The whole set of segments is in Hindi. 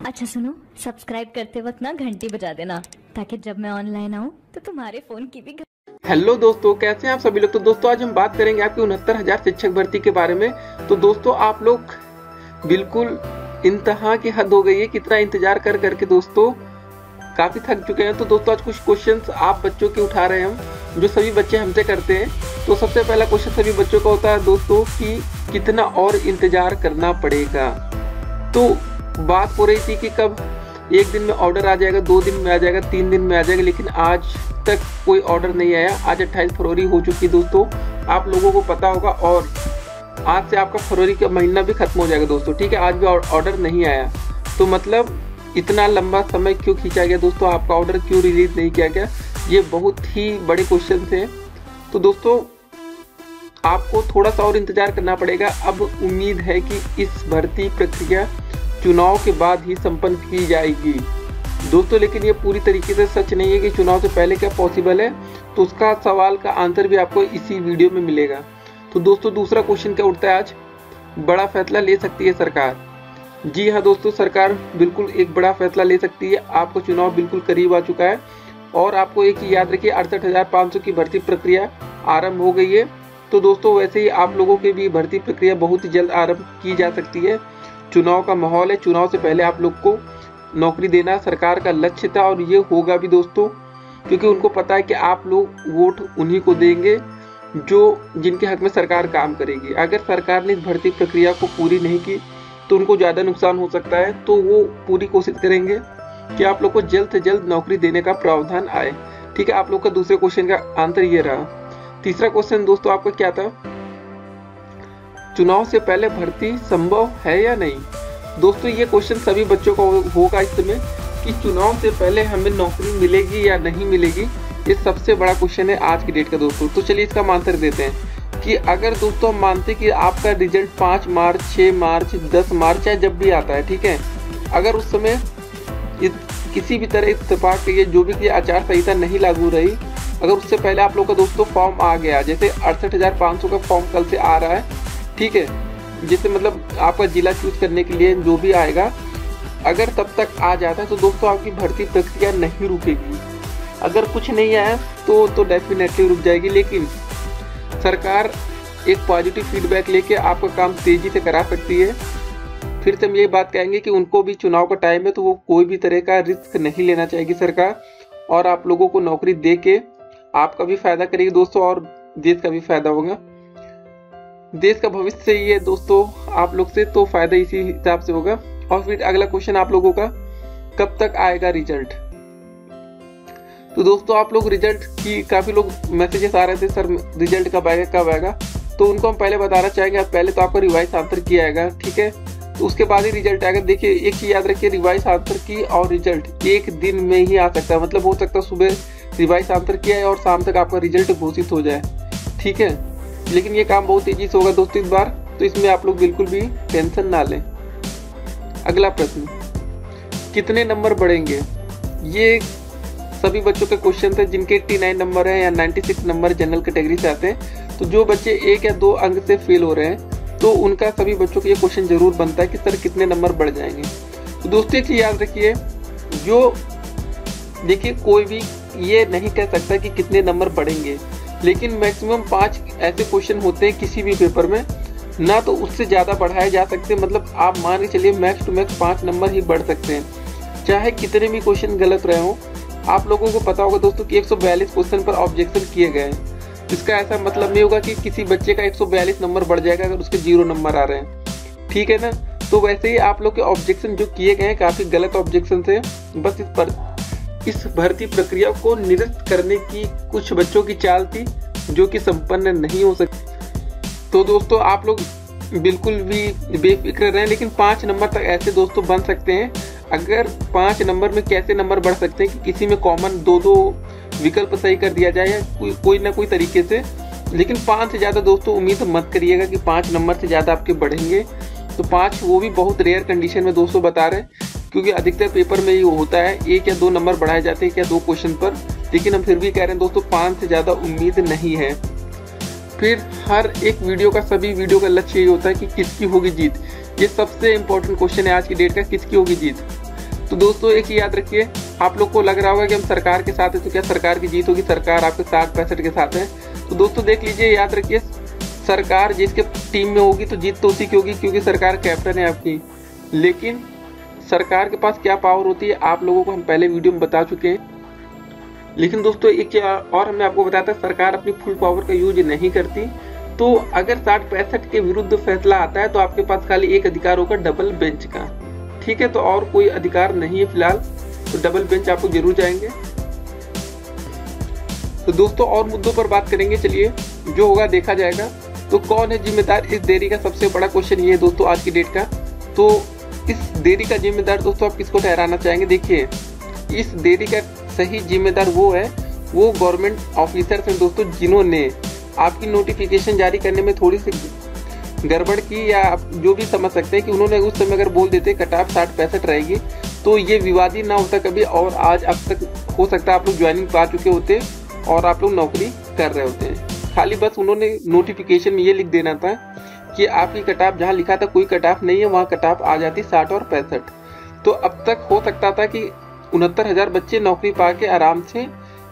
अच्छा सुनो, सब्सक्राइब करते वक्त ना घंटी बजा देना ताकि जब मैं ऑनलाइन आऊँ तो तुम्हारे फोन की भी हेलो दोस्तों, कैसे हैं आप सभी लोग। तो दोस्तों आज हम बात करेंगे आपकी 69,000 शिक्षक भर्ती के बारे में। तो दोस्तों आप लोग बिल्कुल इंतहा की हद हो गई है, कितना इंतजार कर करके दोस्तों काफी थक चुके हैं। तो दोस्तों आज कुछ क्वेश्चंस आप बच्चों के उठा रहे हैं हम, जो सभी बच्चे हमसे करते हैं। तो सबसे पहला क्वेश्चन सभी बच्चों का होता है दोस्तों कि कितना और इंतजार करना पड़ेगा। तो बात हो रही थी कि कब एक दिन में ऑर्डर आ जाएगा, 2 दिन में आ जाएगा, 3 दिन में आ जाएगा, लेकिन आज तक कोई ऑर्डर नहीं आया। आज 28 फरवरी हो चुकी दोस्तों, आप लोगों को पता होगा। और आज से आपका फरवरी का महीना भी खत्म हो जाएगा दोस्तों, ठीक है। आज भी ऑर्डर नहीं आया, तो मतलब इतना लंबा समय क्यों खींचा गया दोस्तों, आपका ऑर्डर क्यों रिलीज नहीं किया गया, ये बहुत ही बड़े क्वेश्चन थे। तो दोस्तों आपको थोड़ा सा और इंतजार करना पड़ेगा। अब उम्मीद है कि इस भर्ती प्रक्रिया चुनाव के बाद ही संपन्न की जाएगी दोस्तों, लेकिन ये पूरी तरीके से सच नहीं है कि चुनाव से पहले क्या पॉसिबल है। तो उसका सवाल का आंसर भी आपको इसी वीडियो में मिलेगा। तो दोस्तों दूसरा क्वेश्चन क्या उठता है आज, बड़ा फैसला ले सकती है सरकार। जी हाँ दोस्तों, सरकार बिल्कुल एक बड़ा फैसला ले सकती है। आपको चुनाव बिल्कुल करीब आ चुका है और आपको एक ही याद रखिए, 68,500 की भर्ती प्रक्रिया आरंभ हो गई है। तो दोस्तों वैसे ही आप लोगों की भी भर्ती प्रक्रिया बहुत ही जल्द आरंभ की जा सकती है। चुनाव का माहौल है, चुनाव से पहले आप लोग को नौकरी देना सरकार का लक्ष्य था और ये होगा भी दोस्तों, क्योंकि उनको पता है कि आप लोग वोट उन्हीं को देंगे जो जिनके हक में सरकार काम करेगी। अगर सरकार ने इस भर्ती प्रक्रिया को पूरी नहीं की तो उनको ज़्यादा नुकसान हो सकता है। तो वो पूरी कोशिश करेंगे कि आप लोग को जल्द से जल्द नौकरी देने का प्रावधान आए, ठीक है। आप लोग का दूसरे क्वेश्चन का आंसर ये रहा। तीसरा क्वेश्चन दोस्तों आपका क्या था, चुनाव से पहले भर्ती संभव है या नहीं। दोस्तों ये क्वेश्चन सभी बच्चों को होगा इस समय कि चुनाव से पहले हमें नौकरी मिलेगी या नहीं मिलेगी। ये सबसे बड़ा क्वेश्चन है आज की डेट का दोस्तों। तो चलिए इसका आंसर देते हैं कि अगर दोस्तों हम मानते कि आपका रिजल्ट 5 मार्च, 6 मार्च, 10 मार्च या जब भी आता है, ठीक है, अगर उस समय किसी भी तरह इत्तेफाक के लिए जो भी आचार संहिता नहीं लागू रही, अगर उससे पहले आप लोग का दोस्तों फॉर्म आ गया, जैसे 68,500 का फॉर्म कल से आ रहा है, ठीक है, जिससे मतलब आपका जिला चूज करने के लिए जो भी आएगा, अगर तब तक आ जाता है तो दोस्तों आपकी भर्ती प्रक्रिया नहीं रुकेगी। अगर कुछ नहीं आया तो डेफिनेटली रुक जाएगी, लेकिन सरकार एक पॉजिटिव फीडबैक लेके आपका काम तेजी से करा सकती है। फिर से हम ये बात कहेंगे कि उनको भी चुनाव का टाइम है, तो वो कोई भी तरह का रिस्क नहीं लेना चाहेगी सरकार, और आप लोगों को नौकरी दे के आपका भी फायदा करेगी दोस्तों और देश का भी फायदा होगा। देश का भविष्य ही है दोस्तों आप लोग से, तो फायदा इसी हिसाब से होगा। और फिर अगला क्वेश्चन आप लोगों का, कब तक आएगा रिजल्ट। तो दोस्तों आप लोग रिजल्ट की काफी लोग मैसेजेस आ रहे थे, सर रिजल्ट कब आएगा कब आएगा। तो उनको हम पहले बताना चाहेंगे, पहले तो आपका रिवाइज आंसर किया आएगा, ठीक है, तो उसके बाद ही रिजल्ट आएगा। देखिए एक चीज याद रखिए, रिवाइज आंसर की और रिजल्ट एक दिन में ही आ सकता है। मतलब हो सकता है सुबह रिवाइज आंसर किया है और शाम तक आपका रिजल्ट घोषित हो जाए, ठीक है, लेकिन ये काम बहुत तेजी से होगा दोस्तों इस बार, तो इसमें आप लोग बिल्कुल भी टेंशन ना लें। अगला प्रश्न, कितने नंबर बढ़ेंगे। ये सभी बच्चों के क्वेश्चन थे जिनके 89 नंबर है या 96 नंबर जनरल कैटेगरी से आते हैं। तो जो बच्चे 1 या 2 अंक से फेल हो रहे हैं, तो उनका सभी बच्चों को ये क्वेश्चन जरूर बनता है कि सर कितने नंबर बढ़ जाएंगे। तो दोस्तों एक चीज याद रखिए, जो देखिए कोई भी ये नहीं कह सकता कि कितने नंबर बढ़ेंगे, लेकिन मैक्सिमम 5 ऐसे क्वेश्चन होते हैं किसी भी पेपर में, ना तो उससे ज़्यादा बढ़ाए जा सकते हैं। मतलब आप मान के चलिए मैक्स टू मैक्स 5 नंबर ही बढ़ सकते हैं, चाहे कितने भी क्वेश्चन गलत रहे हों। आप लोगों को पता होगा दोस्तों कि 142 क्वेश्चन पर ऑब्जेक्शन किए गए हैं। इसका ऐसा मतलब नहीं होगा कि किसी बच्चे का 142 नंबर बढ़ जाएगा अगर उसके 0 नंबर आ रहे हैं, ठीक है ना। तो वैसे ही आप लोग के ऑब्जेक्शन जो किए गए हैं काफ़ी गलत ऑब्जेक्शन थे। बस इस भर्ती प्रक्रिया को निरस्त करने की कुछ बच्चों की चाल थी जो कि संपन्न नहीं हो सकती। तो दोस्तों आप लोग बिल्कुल भी बेफिक्र रहें, लेकिन 5 नंबर तक ऐसे दोस्तों बन सकते हैं। अगर 5 नंबर में कैसे नंबर बढ़ सकते हैं कि किसी में कॉमन 2-2 विकल्प सही कर दिया जाए, या कोई ना कोई तरीके से, लेकिन 5 से ज़्यादा दोस्तों उम्मीद मत करिएगा कि 5 नंबर से ज़्यादा आपके बढ़ेंगे। तो 5 वो भी बहुत रेयर कंडीशन में दोस्तों बता रहे हैं, क्योंकि अधिकतर पेपर में ये होता है 1 या 2 नंबर बढ़ाए जाते हैं क्या 2 क्वेश्चन पर, लेकिन हम फिर भी कह रहे हैं दोस्तों 5 से ज़्यादा उम्मीद नहीं है। फिर हर एक वीडियो का, सभी वीडियो का लक्ष्य यही होता है कि किसकी होगी जीत। ये सबसे इम्पोर्टेंट क्वेश्चन है आज की डेट का, किसकी होगी जीत। तो दोस्तों एक ही याद रखिए, आप लोग को लग रहा होगा कि हम सरकार के साथ है तो क्या सरकार की जीत होगी, सरकार आपके 60-65 के साथ है। तो दोस्तों देख लीजिए, याद रखिए, सरकार जिसके टीम में होगी तो जीत तो उसी की होगी, क्योंकि सरकार कैप्टन है आपकी। लेकिन सरकार के पास क्या पावर होती है आप लोगों को हम पहले वीडियो में बता चुके हैं। लेकिन दोस्तों एक और हमने आपको बताया था, सरकार अपनी फुल पावर का यूज नहीं करती। तो अगर 60-65 के विरुद्ध फैसला आता है तो आपके पास खाली एक अधिकार होगा, डबल बेंच का। ठीक है, तो और कोई अधिकार नहीं है फिलहाल, तो डबल बेंच आप लोग जरूर जाएंगे। तो दोस्तों और मुद्दों पर बात करेंगे, चलिए जो होगा देखा जाएगा। तो कौन है जिम्मेदार इस देरी का, सबसे बड़ा क्वेश्चन ये है दोस्तों आज की डेट का। तो इस देरी का जिम्मेदार दोस्तों आप किसको ठहराना चाहेंगे? देखिए, इस देरी का सही जिम्मेदार वो गवर्नमेंट ऑफिसर्स हैं दोस्तों, जिन्होंने आपकी नोटिफिकेशन जारी करने में थोड़ी सी गड़बड़ की, या आप जो भी समझ सकते हैं कि उन्होंने उस समय अगर बोल देते कट ऑफ 60-65 रहेगी तो ये विवादी ना होता कभी, और आज अब तक हो सकता है आप लोग ज्वाइनिंग पा चुके होते और आप लोग नौकरी कर रहे होते हैं। खाली बस उन्होंने नोटिफिकेशन में ये लिख देना था कि आपकी कट ऑफ, जहाँ लिखा था कोई कट ऑफ नहीं है, वहाँ कट ऑफ आ जाती 60 और 65। तो अब तक हो सकता था कि 69,000 बच्चे नौकरी पा के आराम से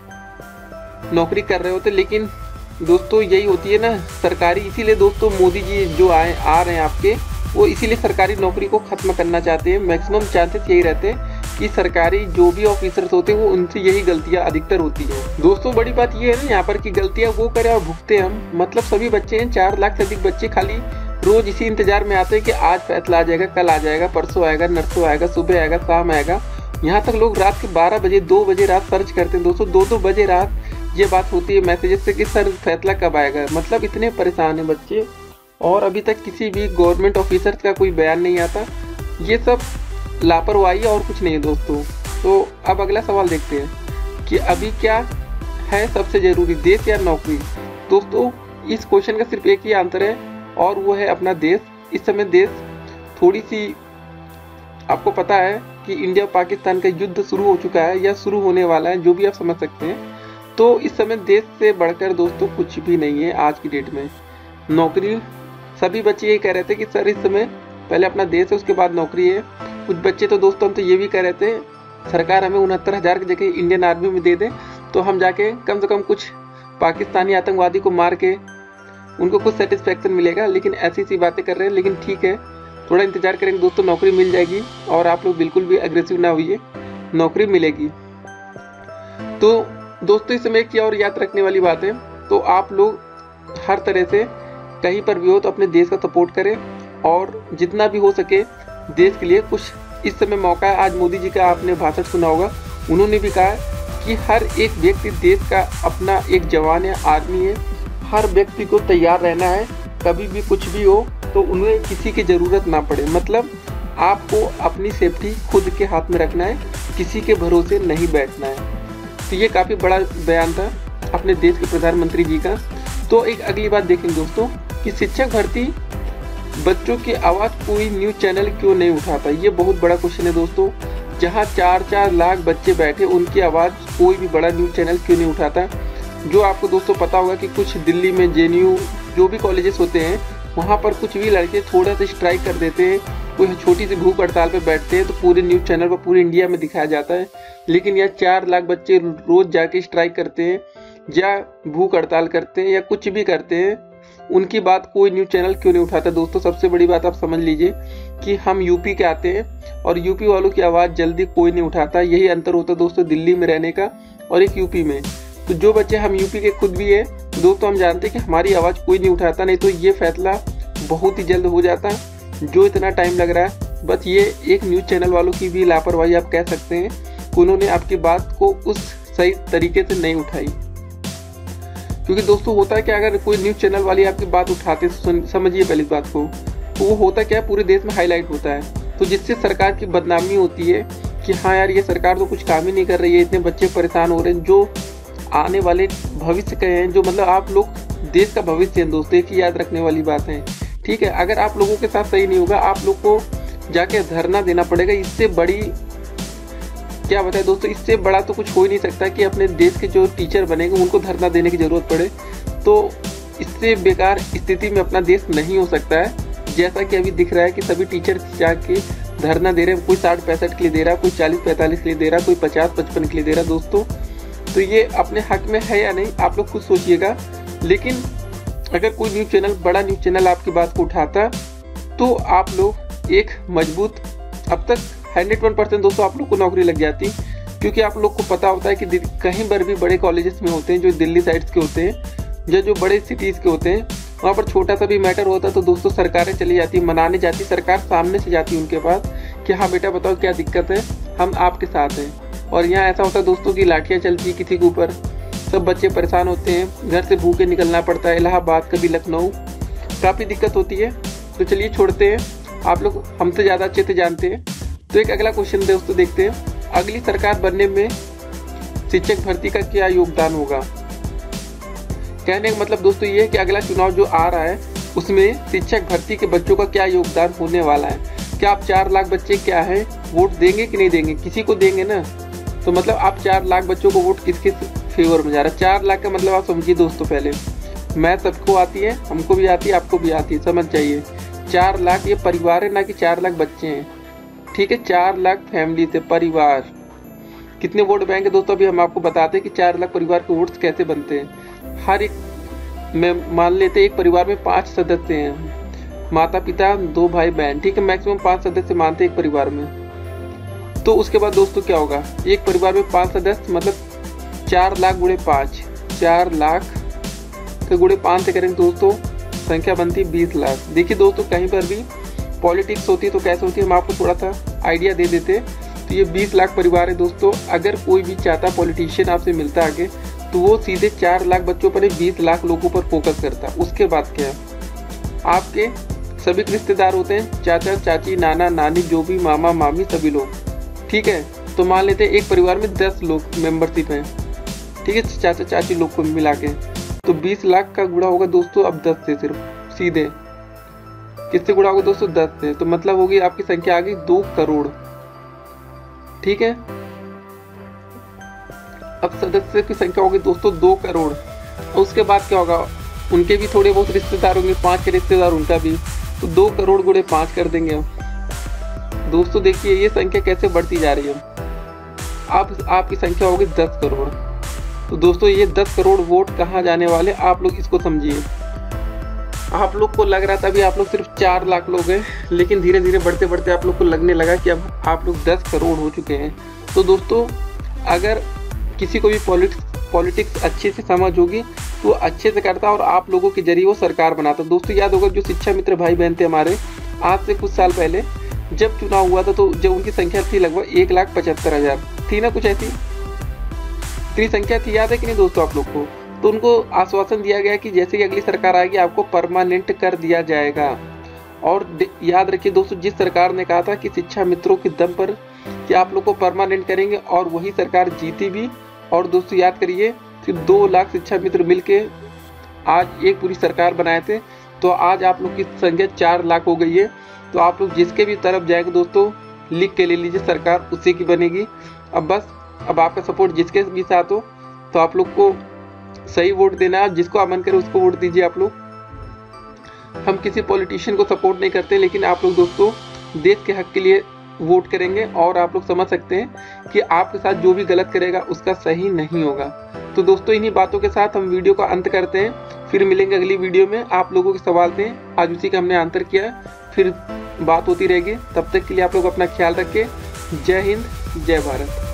नौकरी कर रहे होते। लेकिन दोस्तों यही होती है ना सरकारी, इसीलिए दोस्तों मोदी जी जो आ रहे हैं आपके, वो इसीलिए सरकारी नौकरी को खत्म करना चाहते हैं। मैक्सिमम चांसेस यही रहते हैं कि सरकारी जो भी ऑफिसर्स होते हैं वो उनसे यही गलतियां अधिकतर होती है। दोस्तों बड़ी बात ये है ना यहाँ पर कि गलतियां वो करे और भुगते हम, मतलब सभी बच्चे हैं, 4 लाख से अधिक बच्चे खाली रोज इसी इंतजार में आते हैं कि आज फैसला आ जाएगा, कल आ जाएगा, परसों आएगा, नरसों आएगा, सुबह आएगा, शाम आएगा। यहाँ तक लोग रात के 12 बजे 2 बजे रात सर्च करते हैं दोस्तों, 2-2 बजे रात ये बात होती है मैसेजेस से कि सर फैसला कब आएगा। मतलब इतने परेशान हैं बच्चे, और अभी तक किसी भी गवर्नमेंट ऑफिसर का कोई बयान नहीं आता। ये सब लापरवाही और कुछ नहीं है दोस्तों। तो अब अगला सवाल देखते हैं कि अभी क्या है सबसे जरूरी, देश या नौकरी। दोस्तों इस क्वेश्चन का सिर्फ एक ही आंसर है, और वो है अपना देश। इस समय देश थोड़ी सी, आपको पता है कि इंडिया पाकिस्तान का युद्ध शुरू हो चुका है या शुरू होने वाला है, जो भी आप समझ सकते हैं। तो इस समय देश से बढ़कर दोस्तों कुछ भी नहीं है आज की डेट में। नौकरी, सभी बच्चे ये कह रहे थे कि सर इस समय पहले अपना देश है उसके बाद नौकरी है। कुछ बच्चे तो दोस्तों हम तो ये भी कह रहे थे सरकार हमें 69,000 की जगह इंडियन आर्मी में दे दे, तो हम जाके कम से कम कुछ पाकिस्तानी आतंकवादी को मार के उनको कुछ सेटिस्फेक्शन मिलेगा। लेकिन ऐसी सी बातें कर रहे हैं। लेकिन ठीक है, थोड़ा इंतजार करेंगे दोस्तों, नौकरी मिल जाएगी। और आप लोग बिल्कुल भी एग्रेसिव ना होइए, नौकरी मिलेगी। तो दोस्तों इस समय क्या और याद रखने वाली बात है, तो आप लोग हर तरह से कहीं पर भी हो तो अपने देश का सपोर्ट करें, और जितना भी हो सके देश के लिए कुछ इस समय मौका है। आज मोदी जी का आपने भाषण सुना होगा, उन्होंने भी कहा कि हर एक व्यक्ति देश का अपना एक जवान है, आर्मी है। हर व्यक्ति को तैयार रहना है, कभी भी कुछ भी हो तो उन्हें किसी की ज़रूरत ना पड़े। मतलब आपको अपनी सेफ्टी खुद के हाथ में रखना है, किसी के भरोसे नहीं बैठना है। तो ये काफ़ी बड़ा बयान था अपने देश के प्रधानमंत्री जी का। तो एक अगली बात देखेंगे दोस्तों कि शिक्षक भर्ती, बच्चों की आवाज़ कोई न्यूज़ चैनल क्यों नहीं उठाता। ये बहुत बड़ा क्वेश्चन है दोस्तों। जहाँ 4-4 लाख बच्चे बैठे, उनकी आवाज़ कोई भी बड़ा न्यूज़ चैनल क्यों नहीं उठाता। जो आपको दोस्तों पता होगा कि कुछ दिल्ली में JNU जो भी कॉलेजेस होते हैं, वहाँ पर कुछ भी लड़के थोड़ा सा स्ट्राइक कर देते हैं, कोई छोटी सी भूख हड़ताल पे बैठते हैं, तो पूरे न्यूज़ चैनल पर पूरे इंडिया में दिखाया जाता है। लेकिन यह 4 लाख बच्चे रोज जाके स्ट्राइक करते हैं या भूख हड़ताल करते हैं या कुछ भी करते हैं, उनकी बात कोई न्यूज़ चैनल क्यों नहीं उठाता। दोस्तों सबसे बड़ी बात आप समझ लीजिए कि हम यूपी के आते हैं और यूपी वालों की आवाज़ जल्दी कोई नहीं उठाता। यही अंतर होता है दोस्तों दिल्ली में रहने का और एक यूपी में। तो जो बच्चे हम यूपी के खुद भी है दोस्तों, हम जानते हैं कि हमारी आवाज़ कोई नहीं उठाता, नहीं तो ये फैसला बहुत ही जल्द हो जाता। जो इतना टाइम लग रहा है, बस ये एक न्यूज़ चैनल वालों की भी लापरवाही आप कह सकते हैं कि उन्होंने आपकी बात को उस सही तरीके से नहीं उठाई। क्योंकि दोस्तों होता है कि अगर कोई न्यूज़ चैनल वाले आपकी बात उठाते, समझिए पहले इस बात को, तो वो होता क्या है, पूरे देश में हाईलाइट होता है। तो जिससे सरकार की बदनामी होती है कि हाँ यार ये सरकार तो कुछ काम ही नहीं कर रही है, इतने बच्चे परेशान हो रहे हैं, जो आने वाले भविष्य के हैं, जो मतलब आप लोग देश का भविष्य है दोस्तों। एक ही याद रखने वाली बात है, ठीक है। अगर आप लोगों के साथ सही नहीं होगा, आप लोग को जाके धरना देना पड़ेगा। इससे बड़ी क्या बताए दोस्तों, इससे बड़ा तो कुछ हो ही नहीं सकता कि अपने देश के जो टीचर बनेंगे उनको धरना देने की जरूरत पड़े। तो इससे बेकार स्थिति में अपना देश नहीं हो सकता है। जैसा कि अभी दिख रहा है कि सभी टीचर जाके धरना दे रहे हैं, कोई 60-65 के लिए दे रहा, कोई 40-45 के लिए दे रहा, कोई 50-55 के लिए दे रहा। दोस्तों तो ये अपने हक में है या नहीं, आप लोग खुद सोचिएगा। लेकिन अगर कोई न्यूज़ चैनल, बड़ा न्यूज़ चैनल आपकी बात को उठाता तो आप लोग एक मजबूत, अब तक 101% दोस्तों आप लोग को नौकरी लग जाती, क्योंकि आप लोग को पता होता है कि कहीं पर भी बड़े कॉलेजेस में होते हैं जो दिल्ली साइड्स के होते हैं या जो बड़े सिटीज़ के होते हैं, वहाँ पर छोटा सा भी मैटर होता तो दोस्तों सरकारें चली जाती, मनाने जाती, सरकार सामने से जाती उनके पास कि हाँ बेटा बताओ क्या दिक्कत है, हम आपके साथ हैं। और यहाँ ऐसा होता है दोस्तों की लाठियाँ चलती किसी के ऊपर, सब बच्चे परेशान होते हैं, घर से भूखे निकलना पड़ता है, इलाहाबाद कभी लखनऊ, काफ़ी दिक्कत होती है। तो चलिए छोड़ते हैं, आप लोग हमसे ज़्यादा अच्छे से जानते हैं। तो एक अगला क्वेश्चन दोस्तों देखते हैं, अगली सरकार बनने में शिक्षक भर्ती का क्या योगदान होगा। कहने का मतलब दोस्तों ये है कि अगला चुनाव जो आ रहा है उसमें शिक्षक भर्ती के बच्चों का क्या योगदान होने वाला है। क्या आप 4 लाख बच्चे क्या है वोट देंगे कि नहीं देंगे, किसी को देंगे ना। तो मतलब आप 4 लाख बच्चों को वोट किसके फेवर में जा रहा है। 4 लाख का मतलब आप समझिए दोस्तों, पहले मैथ सबको आती है, हमको भी आती है, आपको भी आती है, समझ जाइए। 4 लाख ये परिवार है, ना कि 4 लाख बच्चे हैं, ठीक है। 4 लाख फैमिली से परिवार, कितने वोट बैंक है दोस्तों, अभी हम आपको बताते हैं कि 4 लाख परिवार के वोट्स कैसे बनते हैं। हर एक में मान लेते एक परिवार में 5 सदस्य हैं, माता पिता 2 भाई बहन, ठीक है, मैक्सिमम 5 सदस्य मानते हैं एक परिवार में। तो उसके बाद दोस्तों क्या होगा, एक परिवार में 5 सदस्य मतलब 4 लाख गुणे 5, 4 लाख के गुणे 5 से करेंगे दोस्तों, संख्या बनती है 20 लाख। देखिए दोस्तों कहीं पर भी पॉलिटिक्स होती है तो कैसे होती है, हम आपको थोड़ा सा आइडिया दे देते हैं। तो ये 20 लाख परिवार है दोस्तों। अगर कोई भी चाहता पॉलिटिशियन आपसे मिलता आगे तो वो सीधे 4 लाख बच्चों पर 20 लाख लोगों पर फोकस करता। उसके बाद क्या, आपके सभी रिश्तेदार होते हैं, चाचा चाची, नाना नानी, जो भी मामा मामी, सभी लोग, ठीक है। तो मान लेते हैं एक परिवार में 10 लोग मेंबरशिप हैं, ठीक है, चाचा चाची लोग को मिला के। तो 20 लाख का गुणा होगा दोस्तों अब 10 से, सिर्फ सीधे किससे गुणा होगा दोस्तों, 10 से। तो मतलब होगी आपकी संख्या आ गई 2 करोड़, ठीक है। अब सदस्य की संख्या होगी दोस्तों 2 करोड़। और उसके बाद क्या होगा, उनके भी थोड़े बहुत रिश्तेदार होंगे, 5 के रिश्तेदार उनका भी, तो 2 करोड़ गुणे 5 कर देंगे हम। दोस्तों देखिए ये संख्या कैसे बढ़ती जा रही है। अब आपकी संख्या होगी 10 करोड़। तो दोस्तों ये 10 करोड़ वोट कहाँ जाने वाले, आप लोग इसको समझिए। आप लोग को लग रहा था अभी आप लोग सिर्फ 4 लाख लोग हैं, लेकिन धीरे धीरे बढ़ते बढ़ते आप लोग को लगने लगा कि अब आप लोग 10 करोड़ हो चुके हैं। तो दोस्तों अगर किसी को भी पॉलिटिक्स अच्छे से समझ होगी तो अच्छे से करता और आप लोगों के जरिए वो सरकार बनाता। दोस्तों याद होगा जो शिक्षा मित्र भाई बहन थे हमारे, आज से कुछ साल पहले जब चुनाव हुआ था तो जब उनकी संख्या थी लगभग 1,75,000 थी ना, कुछ ऐसी इतनी संख्या थी, याद है कि नहीं दोस्तों आप लोग को। तो उनको आश्वासन दिया गया कि जैसे ही अगली सरकार आएगी आपको परमानेंट कर दिया जाएगा। और याद रखिए दोस्तों, जिस सरकार ने कहा था कि शिक्षा मित्रों के दम पर कि आप लोग को परमानेंट करेंगे, और वही सरकार जीती भी। और दोस्तों याद करिए सिर्फ 2 लाख शिक्षा मित्र मिलके आज एक पूरी सरकार बनाए थे। तो आज आप लोग की संख्या 4 लाख हो गई है। तो आप लोग जिसके भी तरफ जाएंगे दोस्तों लिख के ले लीजिए, सरकार उसी की बनेगी। अब बस अब आपका सपोर्ट जिसके भी साथ हो तो आप लोग को सही वोट देना है, जिसको मन करे उसको वोट दीजिए आप लोग। हम किसी पॉलिटिशियन को सपोर्ट नहीं करते, लेकिन आप लोग दोस्तों देश के हक के लिए वोट करेंगे और आप लोग समझ सकते हैं कि आपके साथ जो भी गलत करेगा उसका सही नहीं होगा। तो दोस्तों इन्हीं बातों के साथ हम वीडियो का अंत करते हैं, फिर मिलेंगे अगली वीडियो में। आप लोगों के सवाल थे, आज उसी का हमने आंसर किया, फिर बात होती रहेगी। तब तक के लिए आप लोग अपना ख्याल रखें। जय हिंद, जय भारत।